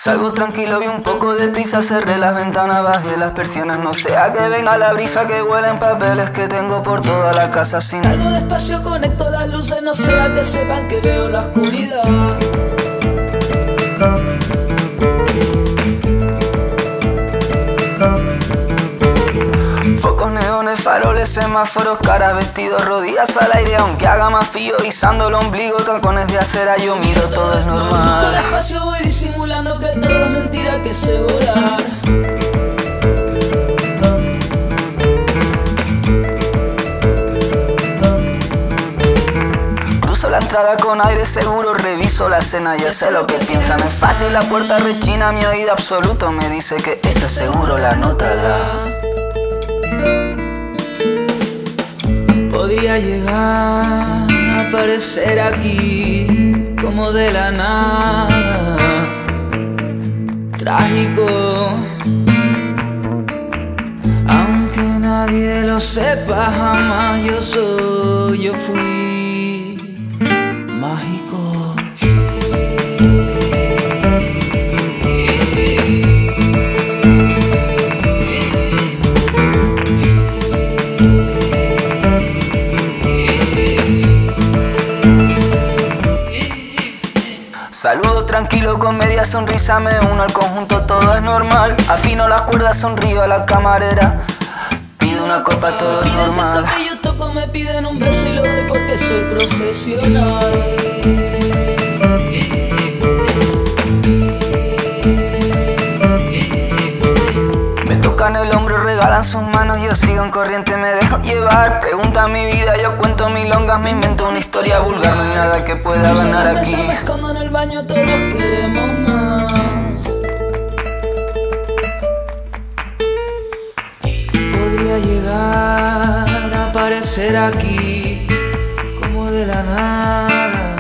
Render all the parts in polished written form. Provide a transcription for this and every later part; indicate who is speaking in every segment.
Speaker 1: Salgo tranquilo y un poco de prisa, cerré las ventanas, bajé las persianas. No sea que venga la brisa que huelen papeles que tengo por toda la casa sin...
Speaker 2: Salgo despacio, conecto las luces, no sea que sepan que veo la oscuridad.
Speaker 1: Focos, neones, faroles, semáforos, caras, vestidos, rodillas al aire. Aunque haga más frío, izando el ombligo, tacones de acera, yo miro, todo es normal.
Speaker 2: Busco despacio, voy disimulando que todo es mentira, que sé volar.
Speaker 1: Cruzo la entrada con aire seguro, reviso la escena, ya sé lo que piensan. Es fácil, la puerta rechina, mi oído absoluto me dice que ese seguro la nota da.
Speaker 2: Podría llegar a aparecer aquí como de la nada, trágico, aunque nadie lo sepa jamás. Yo fui mágico.
Speaker 1: Saludo tranquilo con media sonrisa, me uno al conjunto, todo es normal. Afino las cuerdas, sonrío a la camarera, pido una copa, todo es normal.
Speaker 2: Que yo toco, me piden un beso y lo doy porque soy profesional.
Speaker 1: Me tocan el hombro, regalan sus manos, yo sigo en corriente, me dejo llevar. Pregunta mi vida, yo cuento milongas, me invento una historia vulgar. No hay nada que pueda ganar aquí.
Speaker 2: Me escondo en el baño, todos queremos más. Podría llegar a aparecer aquí como de la nada,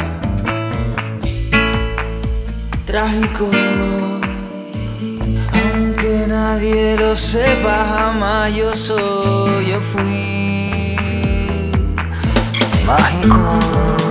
Speaker 2: trágico, aunque nadie lo sepa jamás. Yo fui
Speaker 1: Mágico.